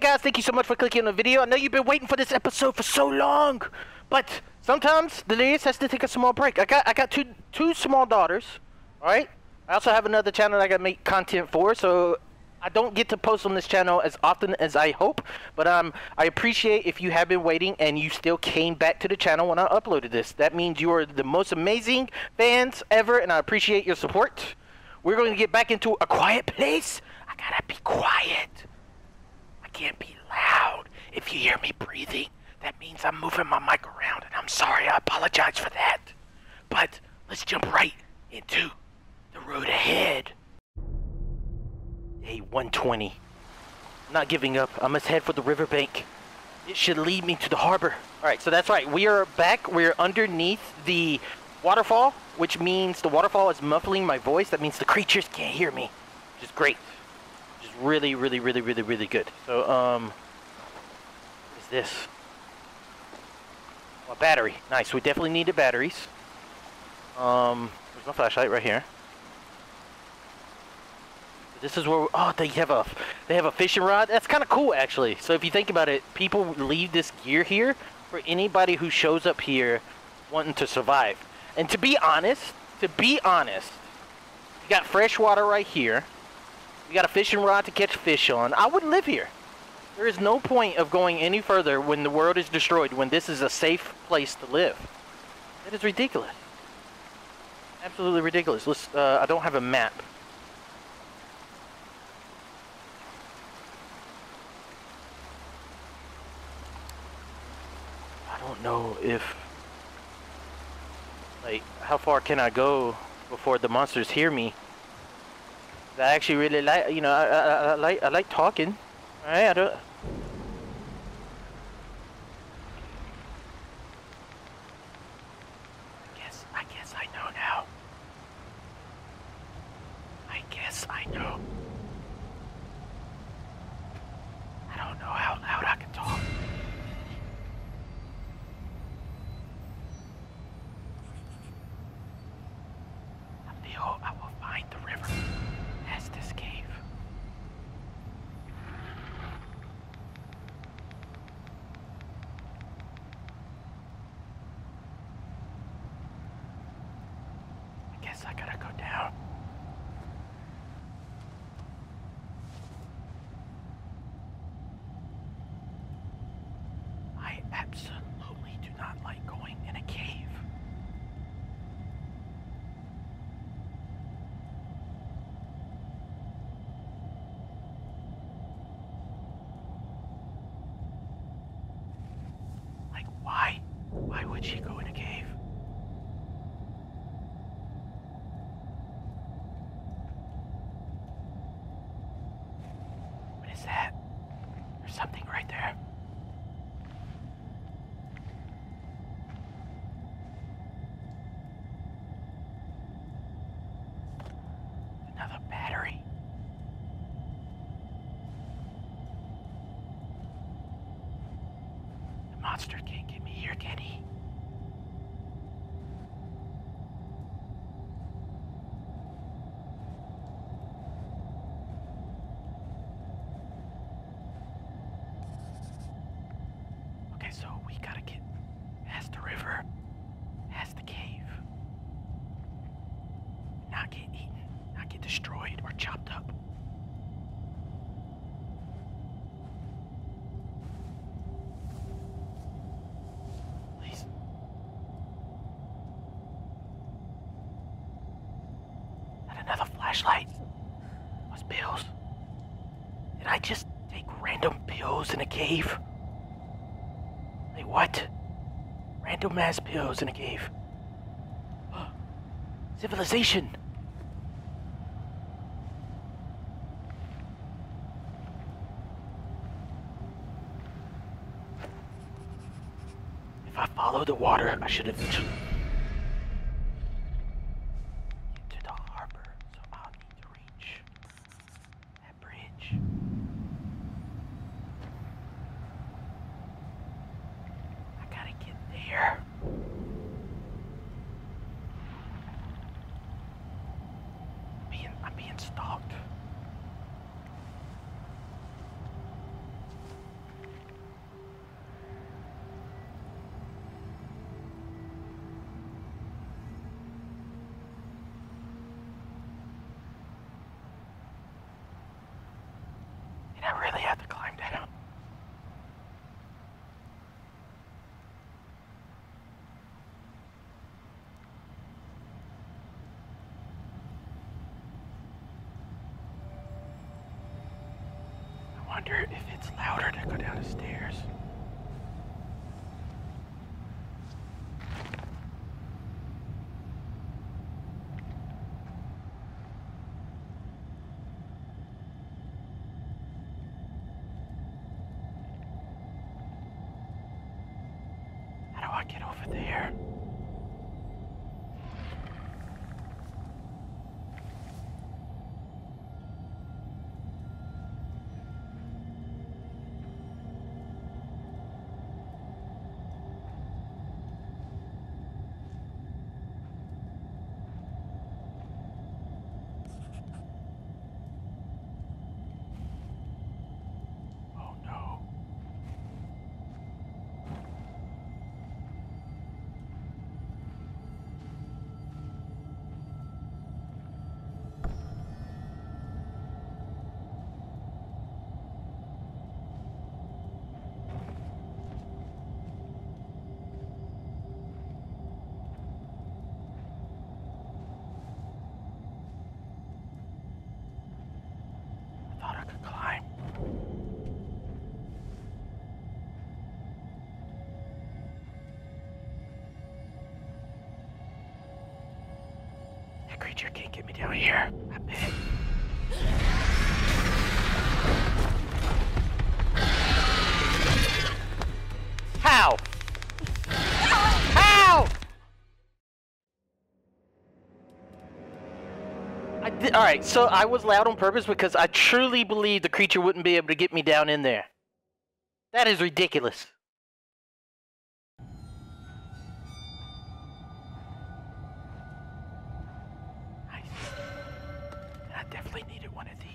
guys, thank you so much for clicking on the video. I know you've been waiting for this episode for so long, but sometimes the ladies has to take a small break. I got two small daughters, all right? I also have another channel that I got to make content for, so I don't get to post on this channel as often as I hope, but I appreciate if you have been waiting and you still came back to the channel when I uploaded this. That means you are the most amazing fans ever, and I appreciate your support. We're going to get back into a quiet place. I gotta be quiet. I can't be loud. If you hear me breathing, that means I'm moving my mic around, and I'm sorry. I apologize for that. But let's jump right into the road ahead. Hey, 120. I'm not giving up. I must head for the riverbank. It should lead me to the harbor. Alright, so that's right. We are back. We're underneath the waterfall, which means the waterfall is muffling my voice. That means the creatures can't hear me, which is great. Which is really, really, really, really, really good. So, what is this? Oh, a battery. Nice. We definitely needed batteries. There's my flashlight right here. This is where, oh, they have a fishing rod. That's kind of cool, actually. So if you think about it, people leave this gear here for anybody who shows up here wanting to survive. And to be honest, you got fresh water right here. You got a fishing rod to catch fish on. I would live here. There is no point of going any further when the world is destroyed, when this is a safe place to live. That is ridiculous. Absolutely ridiculous. Let's, I don't have a map. I don't know if, like, how far can I go before the monsters hear me? I actually really like, you know, I like talking. All right, I guess I know now. I guess I know. I don't know how loud I can talk. I will find the river as this cave. I guess I gotta go down. I absolutely do not like going in a cave. Why would she go in a cave? What is that? There's something right there. Another battery. The monster can't get me here, can he? Okay, so we gotta get past the river, past the cave. Not get eaten, not get destroyed or chopped up. Please. And another flashlight. What's pills? Did I just take random pills in a cave? Like what? Random ass pills in a cave. Civilization. If I follow the water, I should eventually get to the harbor. So I'll need to reach that bridge. I gotta get there. I'm being stalked. I really have to climb down. I wonder if it's louder to go down the stairs. How do I get over there? Oh no. I thought I could climb. That creature can't get me down here. I bet. How? How? Alright, so I was loud on purpose because I truly believe the creature wouldn't be able to get me down in there. That is ridiculous. Nice. I definitely needed one of these.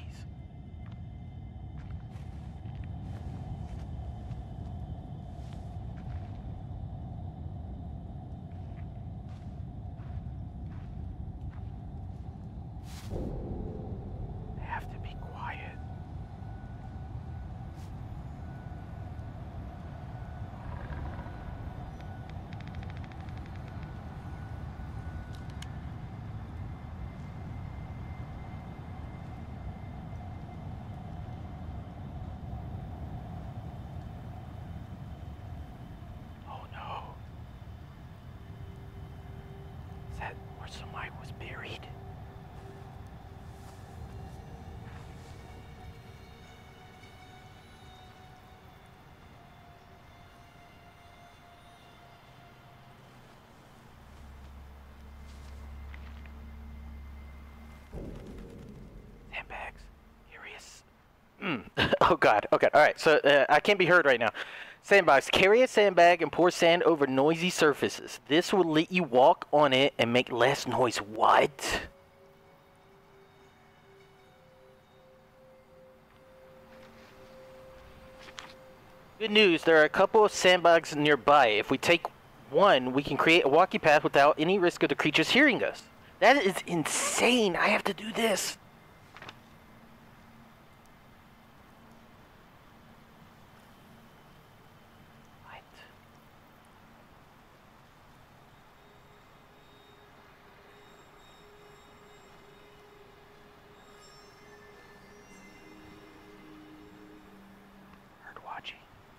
I have to be quiet. Oh no. Is that where somebody was buried? Sandbags. Curious. Oh god. Okay. Alright. So I can't be heard right now. Sandbags. Carry a sandbag and pour sand over noisy surfaces. This will let you walk on it and make less noise. What? Good news. There are a couple of sandbags nearby. If we take one, we can create a walkie path without any risk of the creatures hearing us. That is insane. I have to do this. What? Bird watching.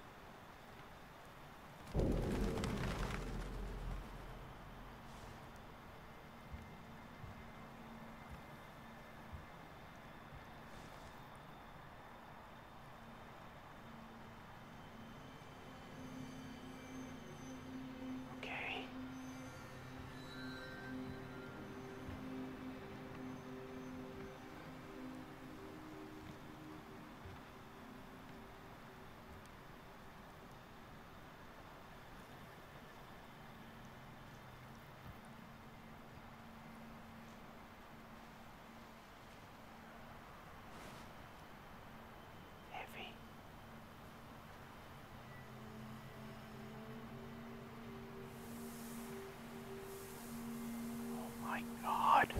Okay. Heavy. Oh my god.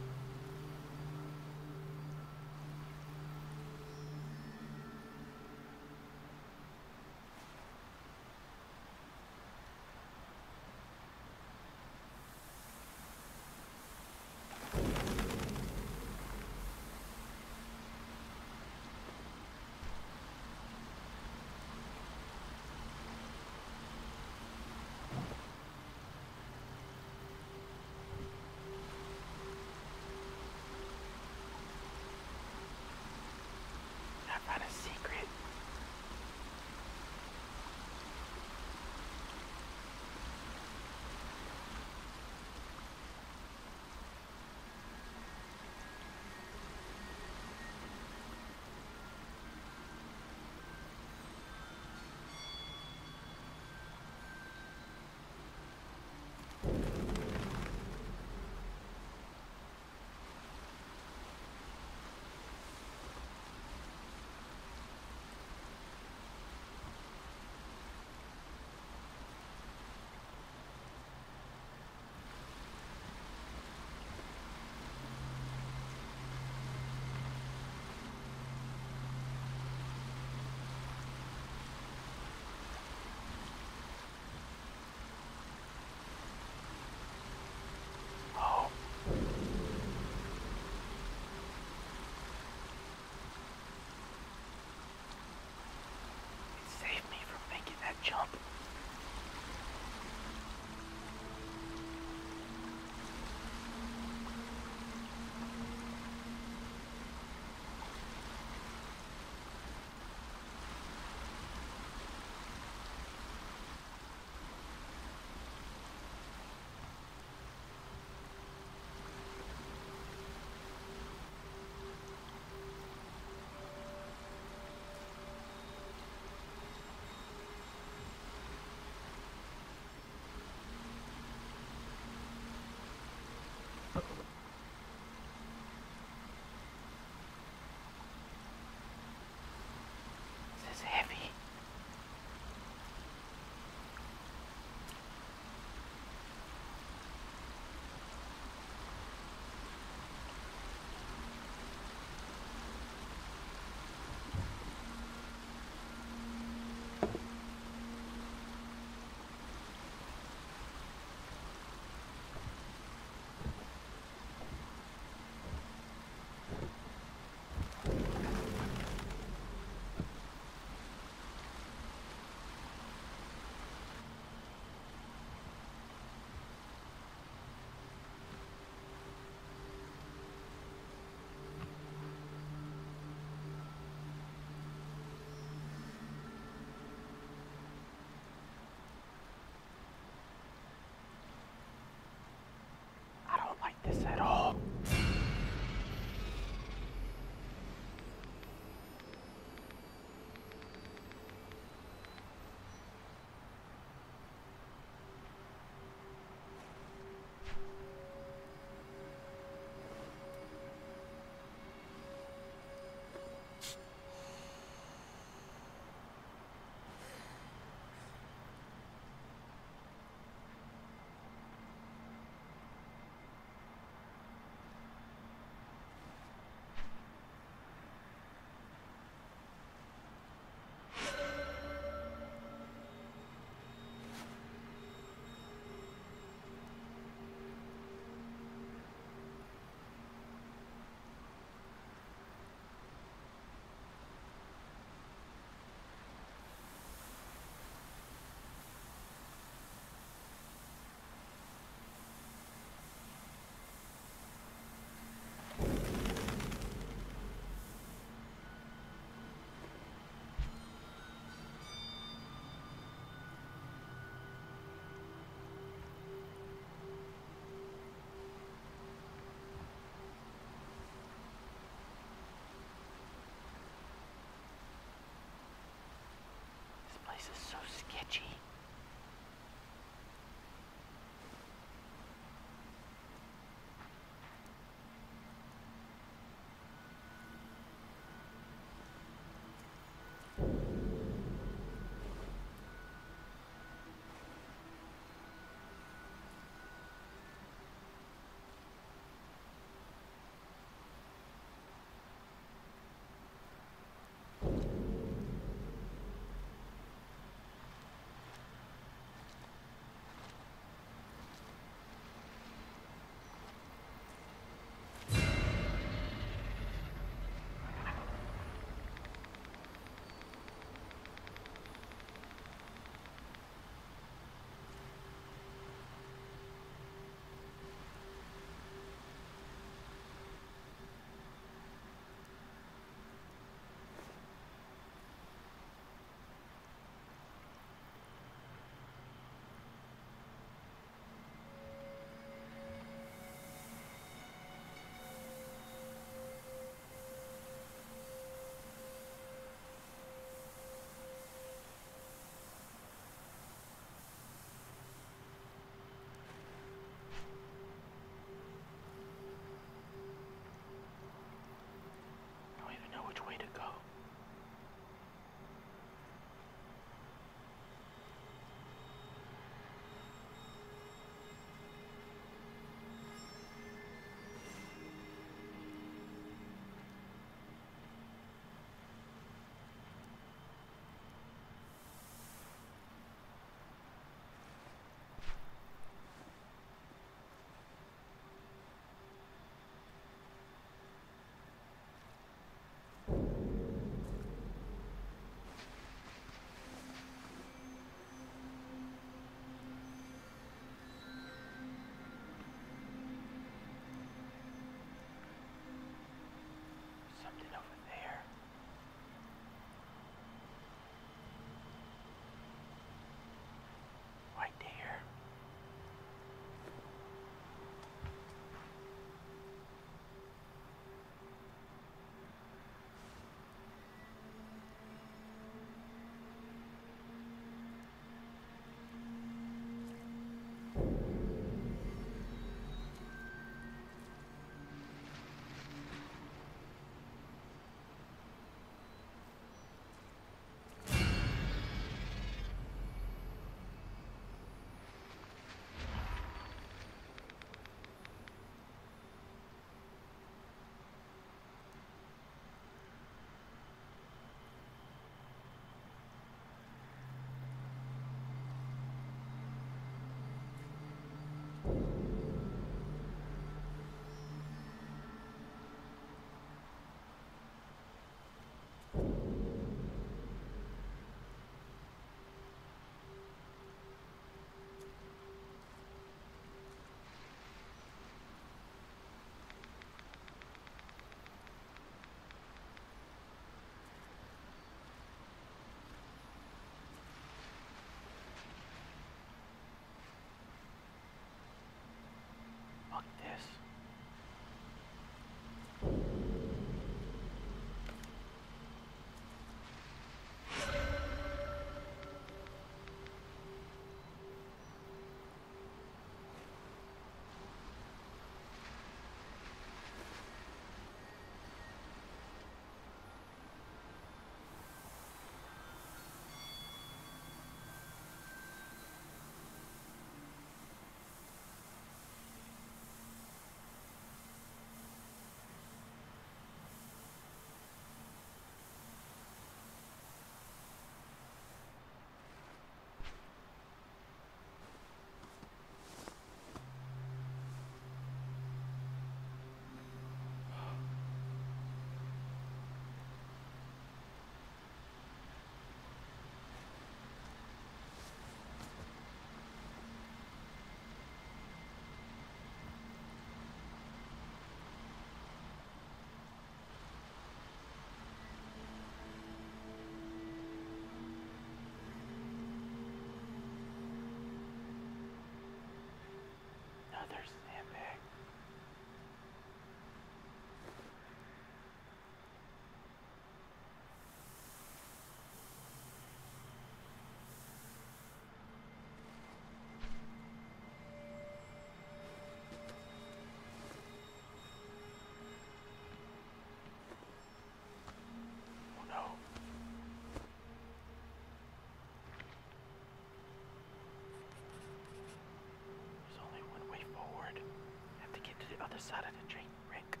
other side of the train wreck.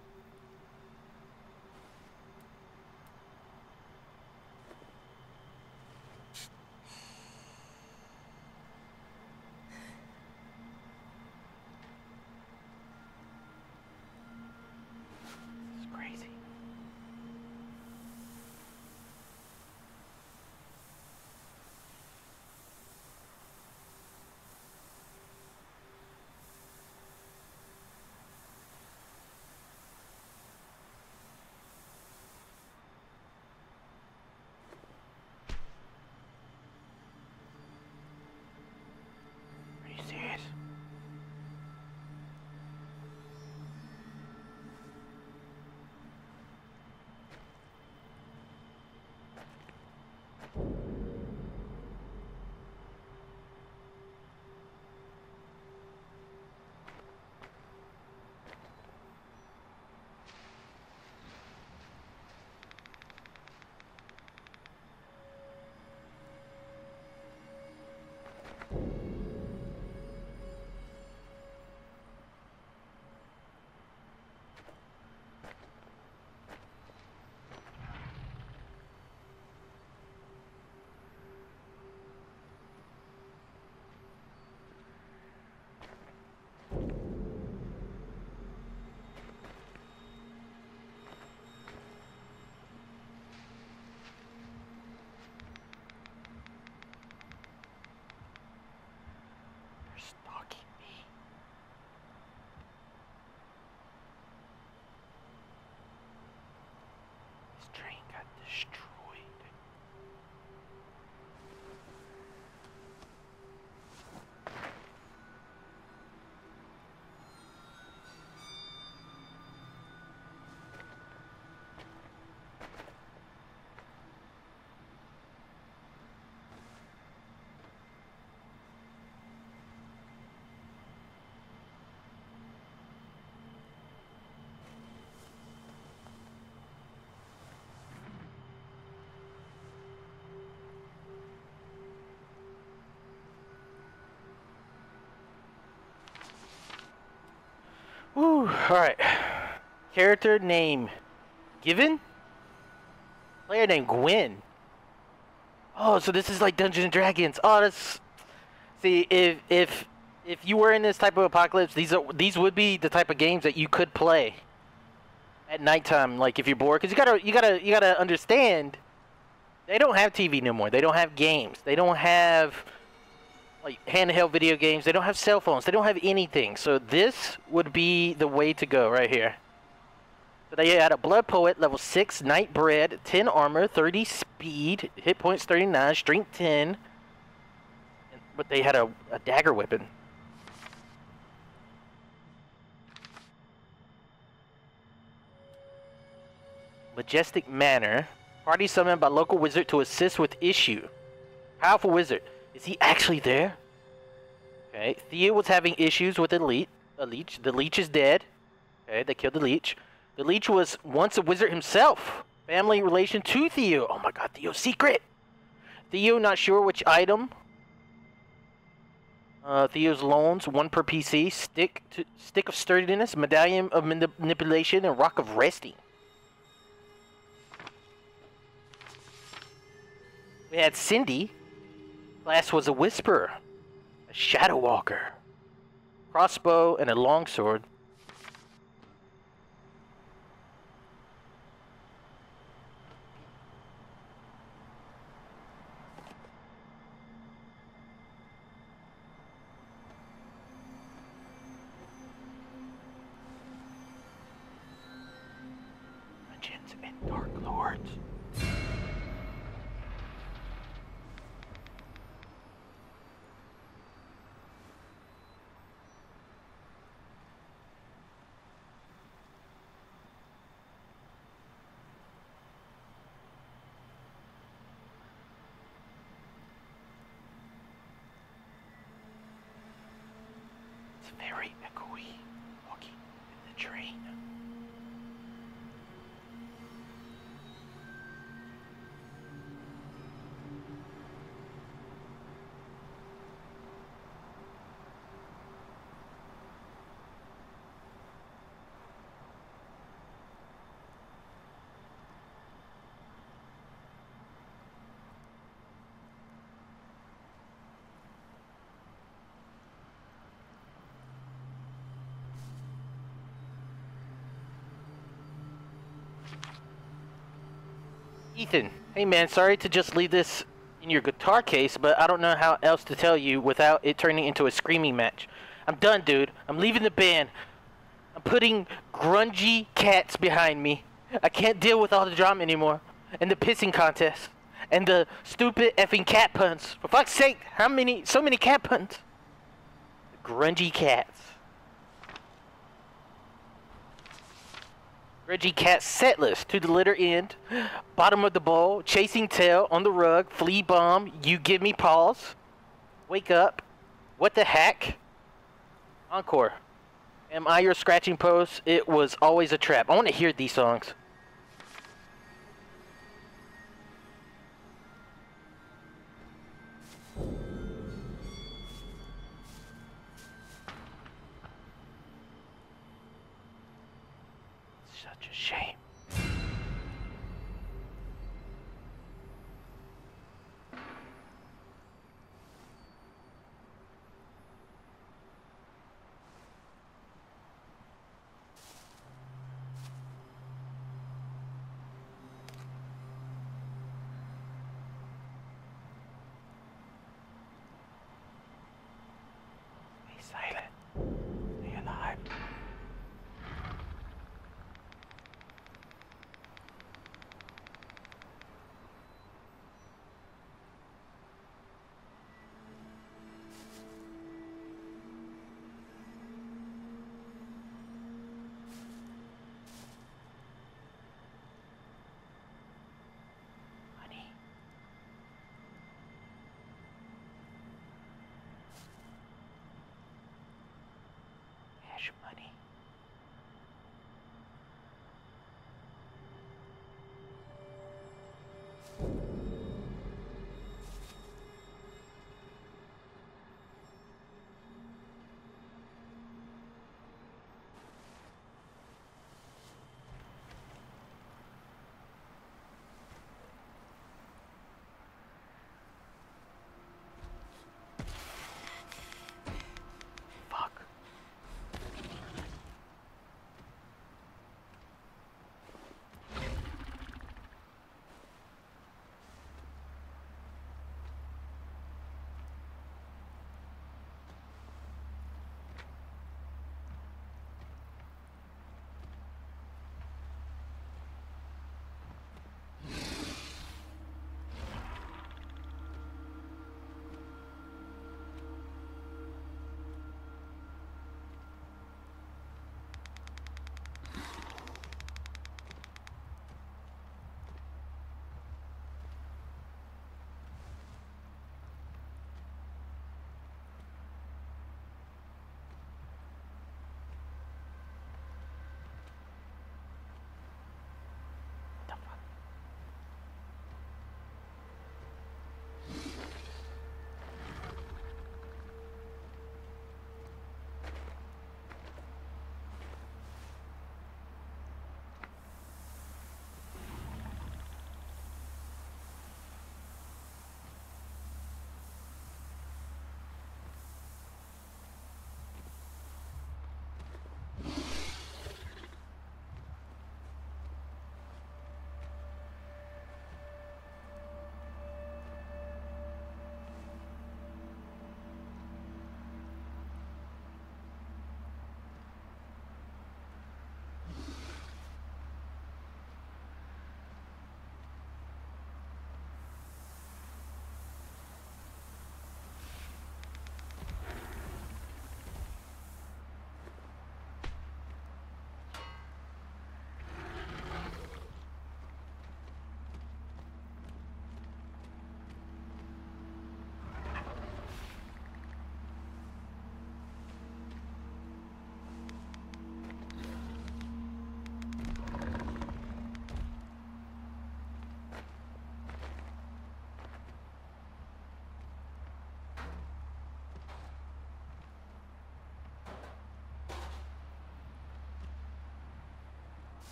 This is crazy. Are you serious? They're stalking me. This train got destroyed. Woo, alright. Character name given? Player name Gwen. Oh, so this is like Dungeons and Dragons. Oh, that's... See, if you were in this type of apocalypse, these would be the type of games that you could play at nighttime, like if you're bored. Because you gotta understand, they don't have TV no more. They don't have games. They don't have like handheld video games. They don't have cell phones. They don't have anything. So this would be the way to go right here. So they had a Blood Poet, level 6, Night Bread, 10 armor, 30 speed, hit points 39, strength 10. But they had a dagger weapon. Majestic Manor. Party summoned by local wizard to assist with issue. Powerful wizard. Is he actually there? Okay. Theo was having issues with a leech. The leech is dead. Okay, they killed the leech. The leech was once a wizard himself. Family relation to Theo. Oh my god, Theo's secret. Theo not sure which item. Theo's loans, 1 per PC. Stick of sturdiness, medallion of manipulation, and rock of resting. We had Cindy. Class was a whisperer, a shadow walker, crossbow, and a longsword. Legends and Dark Lords. It's very echoey walking in the train. Ethan, hey man, sorry to just leave this in your guitar case, but I don't know how else to tell you without it turning into a screaming match. I'm done, dude. I'm leaving the band. I'm putting grungy cats behind me. I can't deal with all the drama anymore. And the pissing contest. And the stupid effing cat puns. For fuck's sake, so many cat puns? Grungy cats. Grungy cat set list to the litter end. Bottom of the bowl. Chasing tail on the rug. Flea bomb. You give me pause. Wake up. What the heck? Encore. Am I your scratching post? It was always a trap. I want to hear these songs. Such a shame. Silent. Stay alive.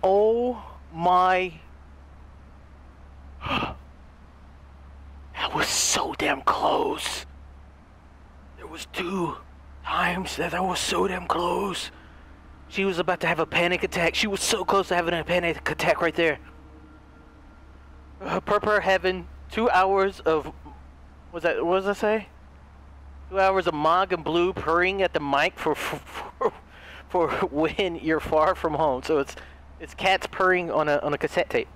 Oh my. That was so damn close. There was 2 times that was so damn close. She was about to have a panic attack. She was so close to having a panic attack right there. Purple having 2 hours of, what does that say? 2 hours of Mog and Blue purring at the mic for when you're far from home. So it's cats purring on a cassette tape.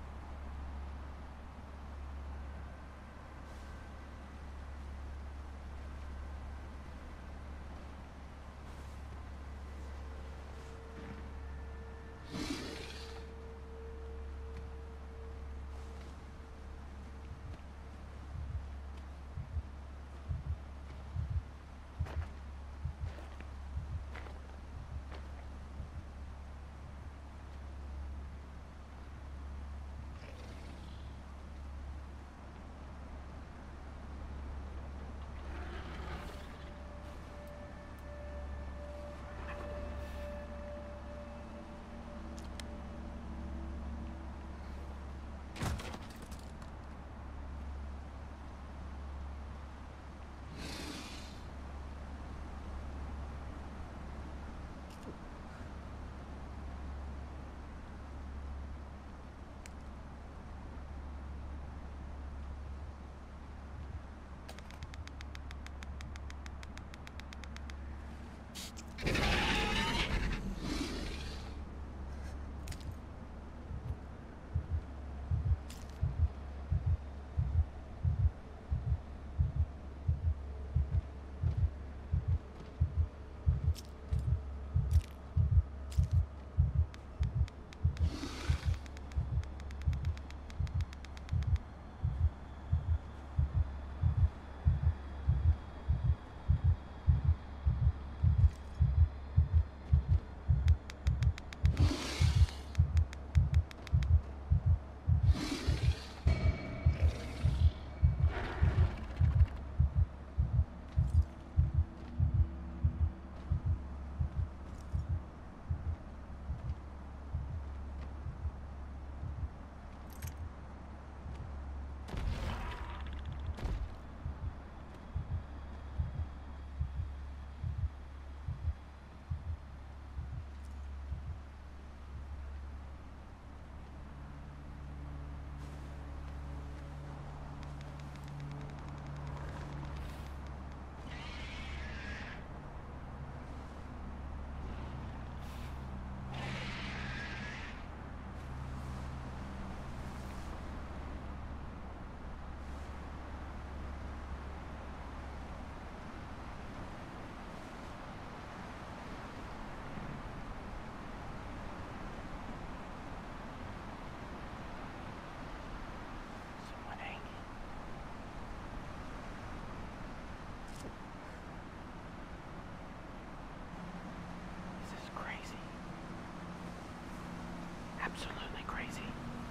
Absolutely crazy.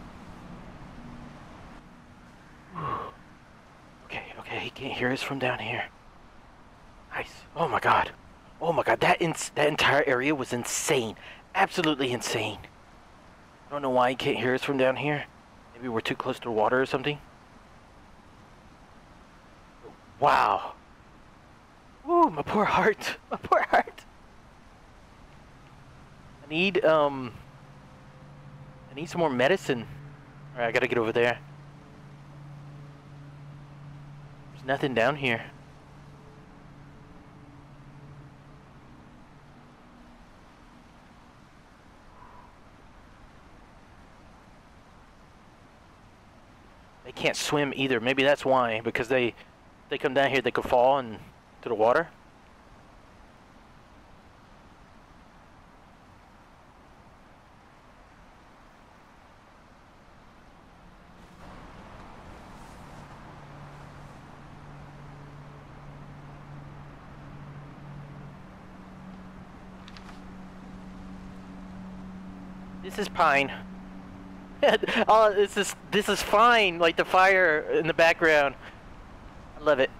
Okay, he can't hear us from down here. Nice. Oh my god. Oh my god, that entire area was insane. Absolutely insane. I don't know why he can't hear us from down here. Maybe we're too close to the water or something. Wow. Ooh, my poor heart. My poor heart. I need some more medicine. Alright, I gotta get over there. There's nothing down here. They can't swim either. Maybe that's why, because they come down here, they could fall into the water. This is pine. Oh, this is fine. Like the fire in the background. I love it.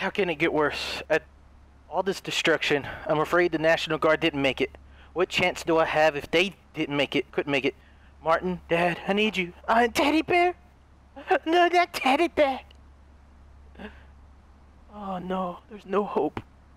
How can it get worse? At all this destruction, I'm afraid the National Guard didn't make it. What chance do I have if they didn't make it, couldn't make it? Martin, Dad, I need you. Teddy bear? No, not teddy bear. Oh no, there's no hope.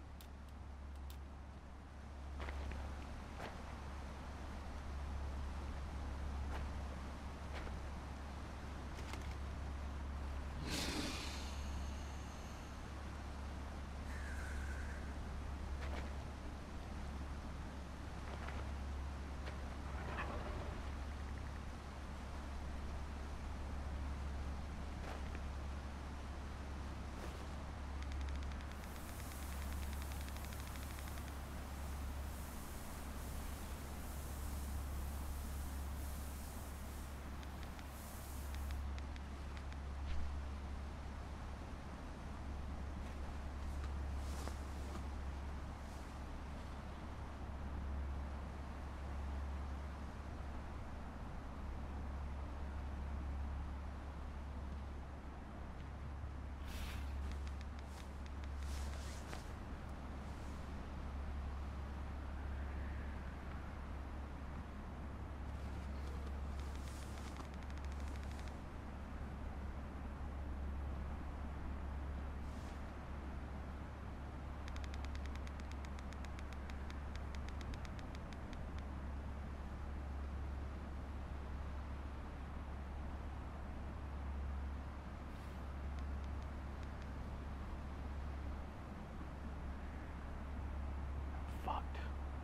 Fucked.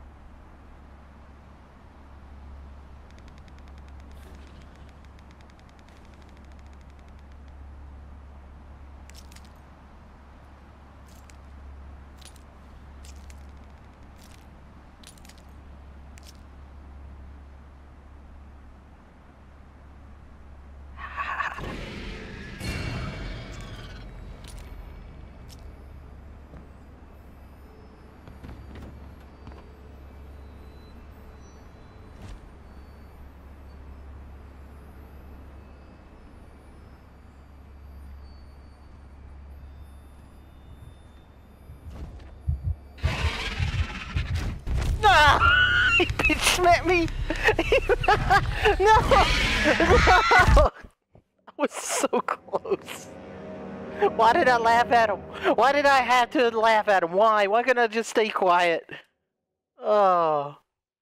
Ah! He bitch slapped me! No! No! I was so close. Why did I laugh at him? Why did I have to laugh at him? Why? Why couldn't I just stay quiet? Oh.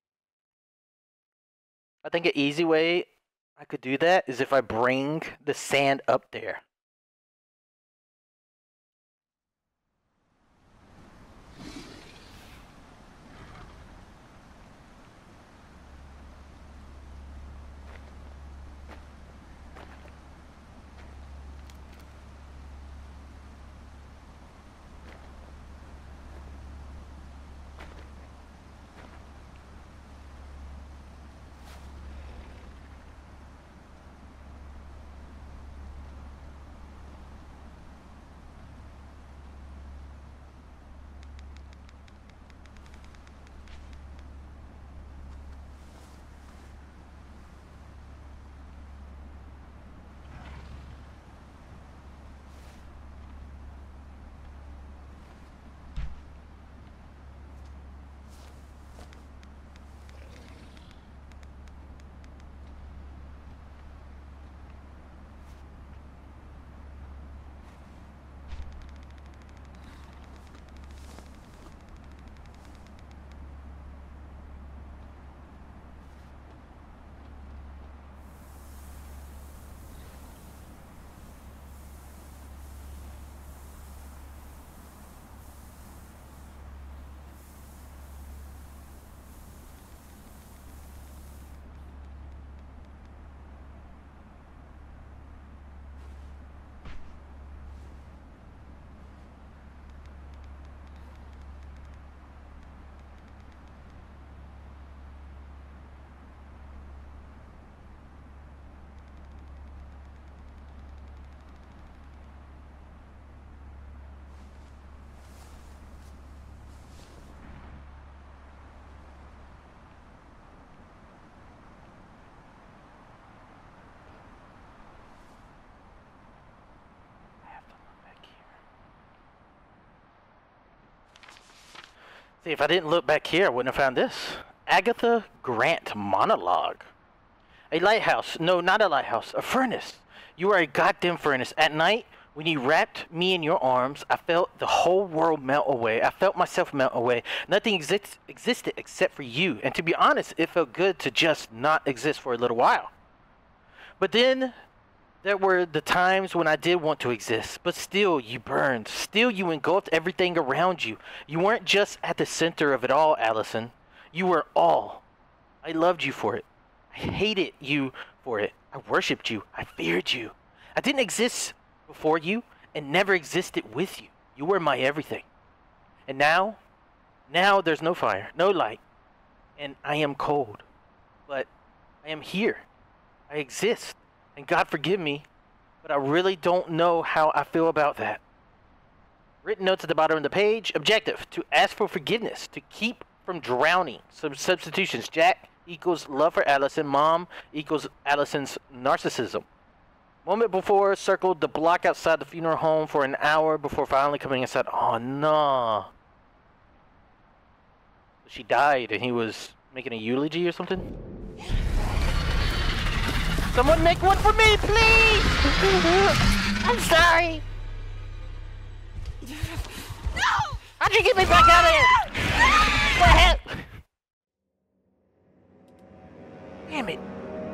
I think an easy way I could do that is if I bring the sand up there. See, if I didn't look back here, I wouldn't have found this. Agatha Grant monologue. A lighthouse. No, not a lighthouse. A furnace. You are a goddamn furnace. At night, when you wrapped me in your arms, I felt the whole world melt away. I felt myself melt away. Nothing existed except for you. And to be honest, it felt good to just not exist for a little while. But then there were the times when I did want to exist. But still, you burned. Still, you engulfed everything around you. You weren't just at the center of it all, Allison. You were all. I loved you for it. I hated you for it. I worshipped you. I feared you. I didn't exist before you and never existed with you. You were my everything. And now there's no fire, no light, and I am cold. But I am here. I exist. And God forgive me, but I really don't know how I feel about that. Written notes at the bottom of the page. Objective: to ask for forgiveness, to keep from drowning. Some substitutions. Jack equals love for Allison. Mom equals Allison's narcissism. Moment before, circled the block outside the funeral home for an hour before finally coming inside. Oh, no. She died and he was making a eulogy or something? Someone make one for me, please! I'm sorry! No! How'd you get me back out of here? What the hell? Damn it.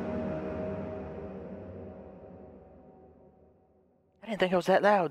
I didn't think it was that loud.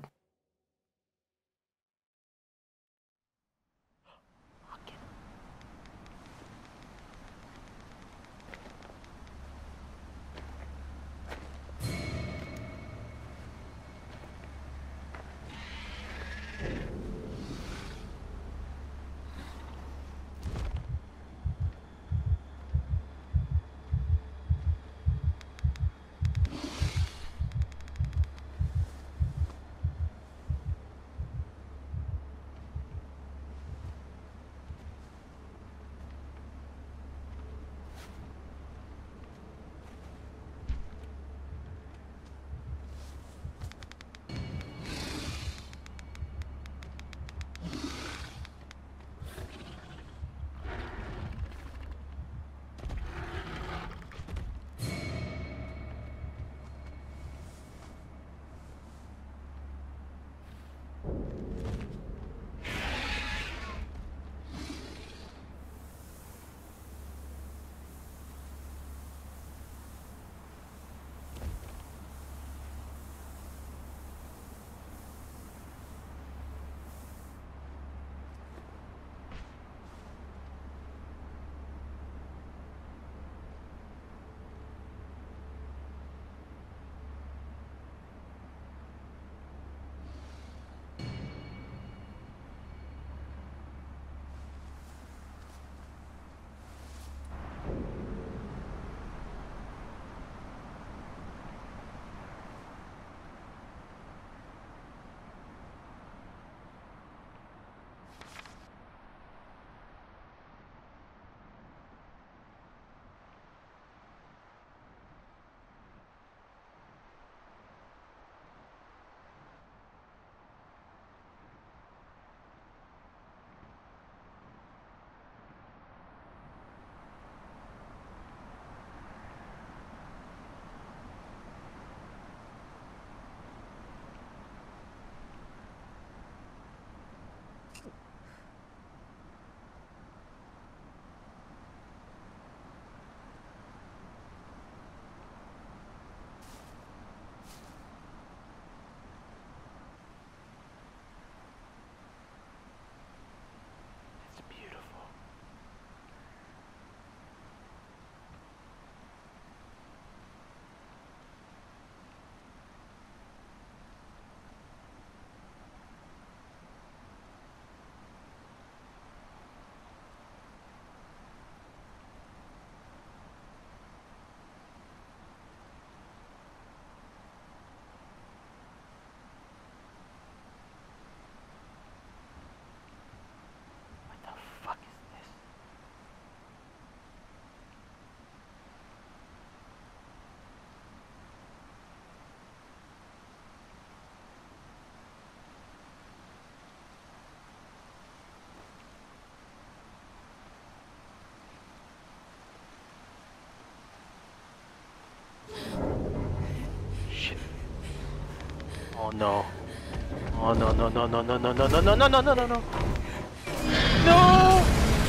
no. Oh no no no no no no no no no no no no no no. No!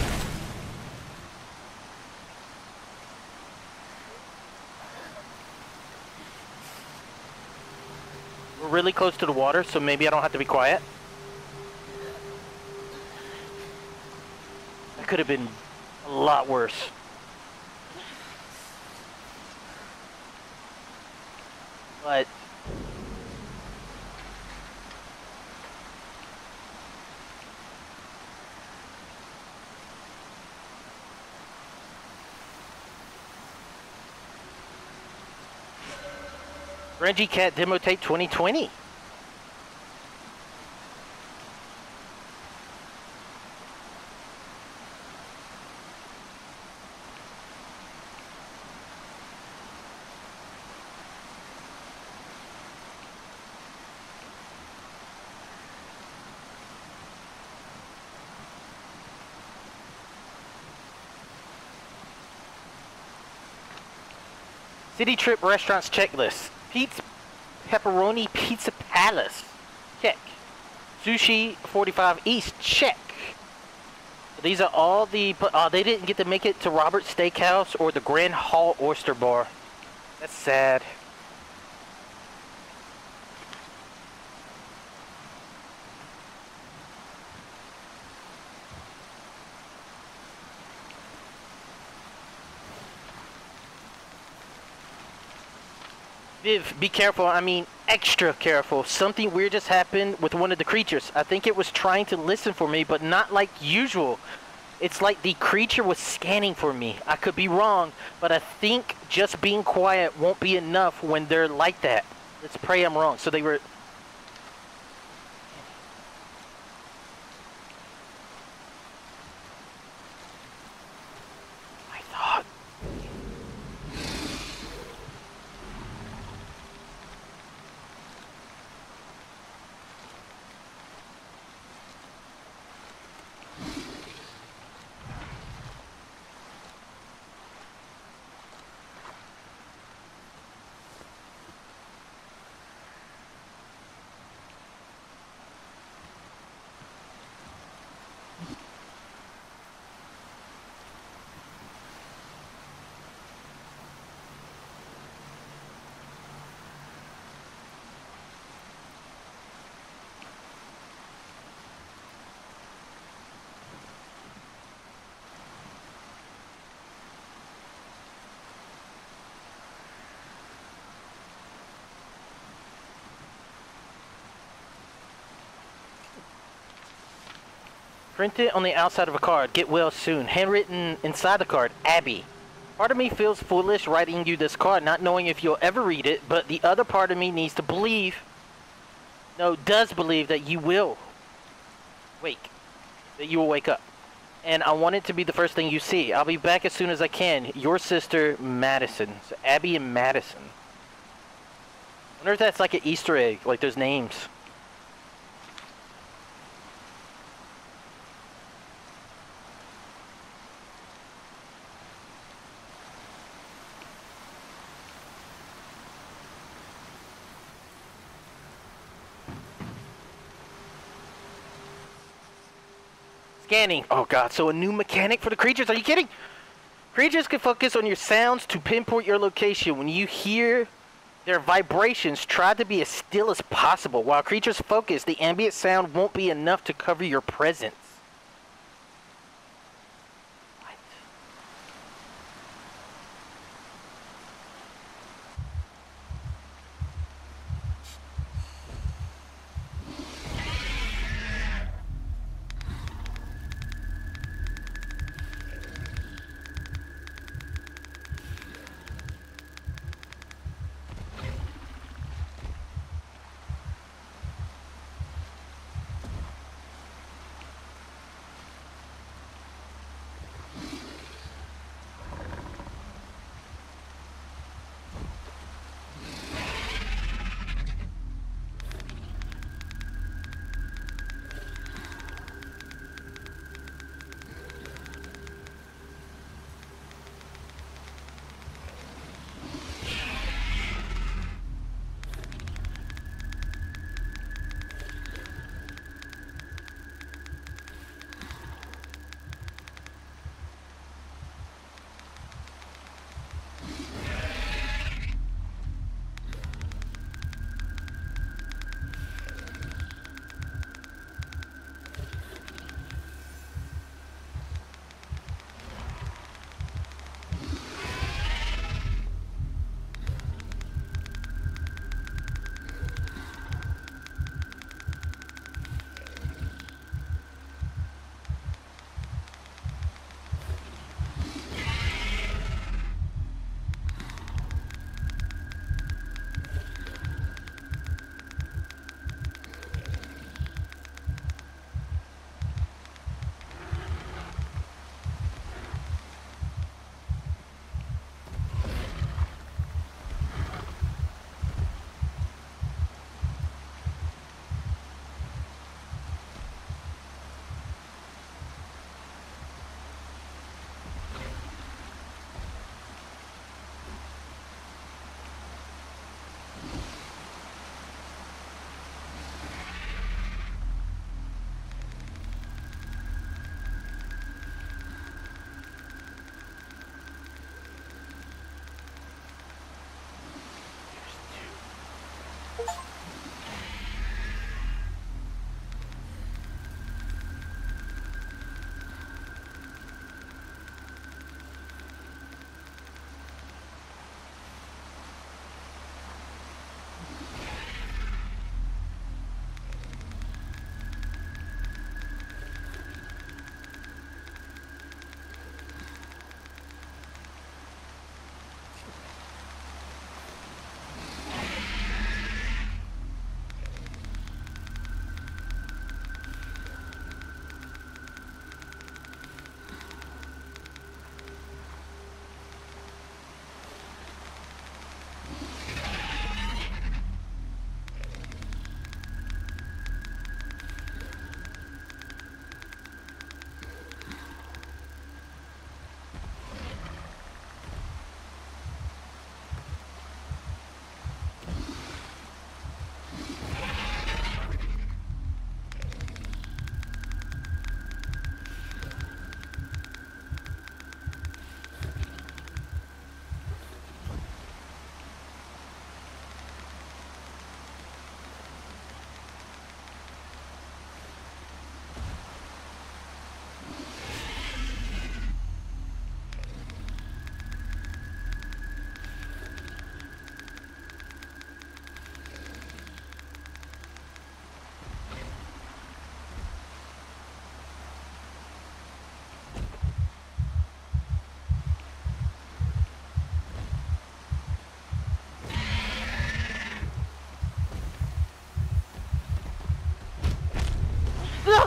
We're really close to the water, so maybe I don't have to be quiet. That could have been a lot worse. But Renji Cat Demo Tape 2020. City Trip Restaurants Checklist. Pete's Pepperoni Pizza Palace. Check. Sushi 45 East. Check. These are all the... they didn't get to make it to Robert's Steakhouse or the Grand Hall Oyster Bar. That's sad. Viv, be careful. I mean, extra careful. Something weird just happened with one of the creatures. I think it was trying to listen for me, but not like usual. It's like the creature was scanning for me. I could be wrong, but I think just being quiet won't be enough when they're like that. Let's pray I'm wrong. So they were... I thought... Print it on the outside of a card. Get well soon. Handwritten inside the card. Abby. Part of me feels foolish writing you this card, not knowing if you'll ever read it, but the other part of me needs to believe, no, does believe that you will wake. That you will wake up. And I want it to be the first thing you see. I'll be back as soon as I can. Your sister, Madison. So Abby and Madison. I wonder if that's like an Easter egg, like those names. Scanning. Oh god, so a new mechanic for the creatures? Are you kidding? Creatures can focus on your sounds to pinpoint your location. When you hear their vibrations, try to be as still as possible. While creatures focus, the ambient sound won't be enough to cover your presence. What?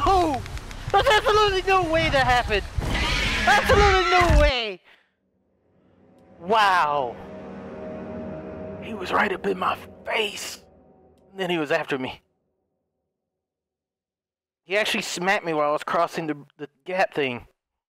No! There's absolutely no way that happened! Absolutely no way! Wow. He was right up in my face. And then he was after me. He actually smacked me while I was crossing the gap thing.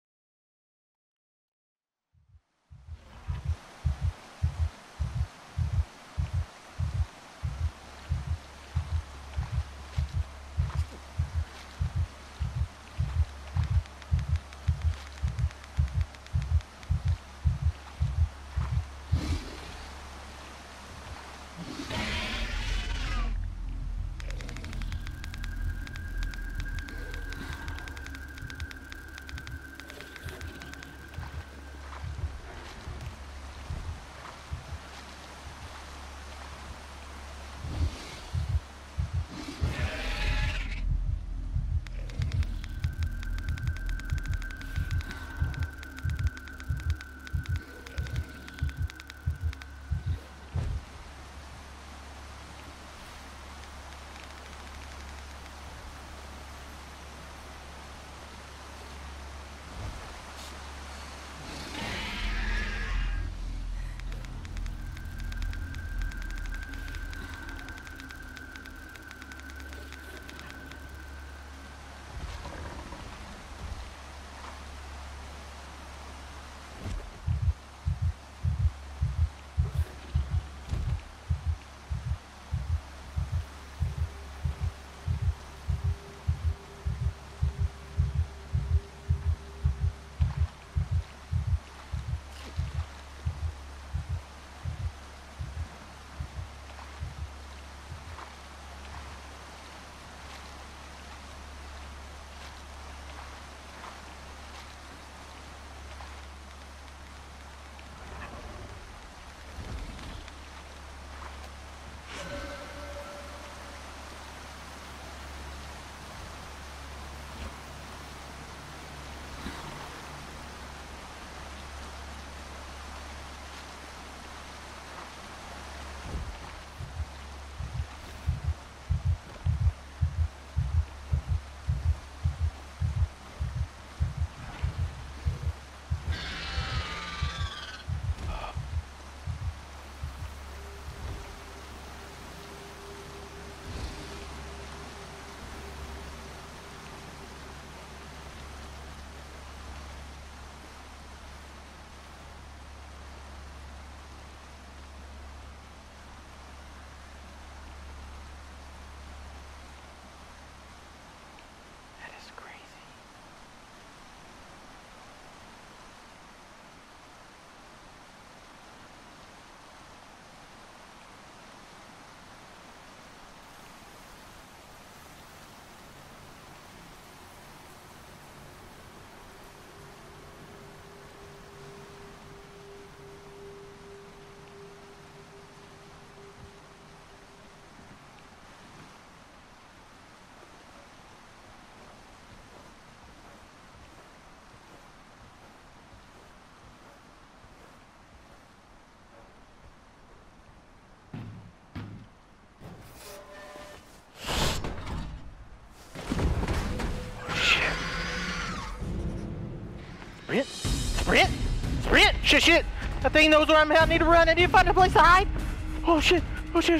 Sprint! Sprint! Sprint! Shit! That thing knows where I'm at. I need to run. I need to find a place to hide. Oh shit! Oh shit!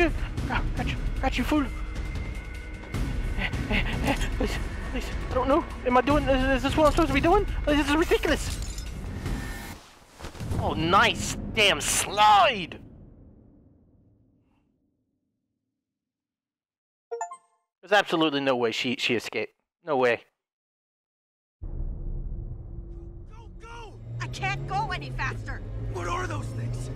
Got you, fool! Please. I don't know. Am I doing? Is this what I'm supposed to be doing? This is ridiculous. Oh, nice damn slide! There's absolutely no way she escaped. No way. Go! I can't go any faster! What are those things?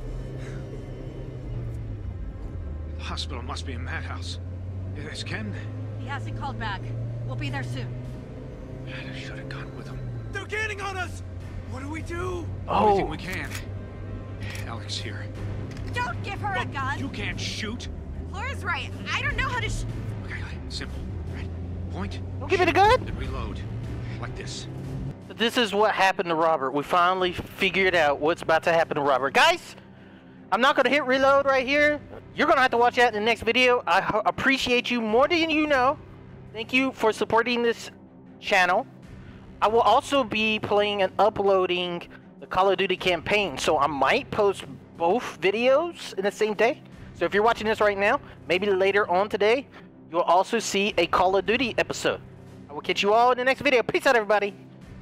The hospital must be a madhouse. Is Ken? He hasn't called back. We'll be there soon. I should have gone with him. They're gaining on us! What do we do? Oh. Anything we can. Alex here. Don't give her a gun! You can't shoot! Laura's right. I don't know how to Okay, simple. Right? Point. Don't give me the gun! Then reload. Like this. This is what happened to Robert. We finally figured out what's about to happen to Robert. Guys, I'm not going to hit reload right here. You're going to have to watch that in the next video. I appreciate you more than you know. Thank you for supporting this channel. I will also be playing and uploading the Call of Duty campaign, so I might post both videos in the same day. So if you're watching this right now, maybe later on today, you'll also see a Call of Duty episode. I will catch you all in the next video. Peace out, everybody.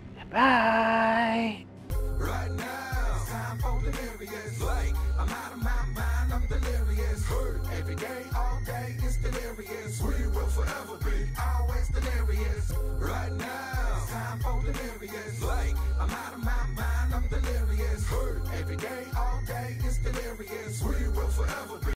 Bye. Right now, it's time for delirious. Like, I'm out of my mind, I'm delirious. Every day, all day.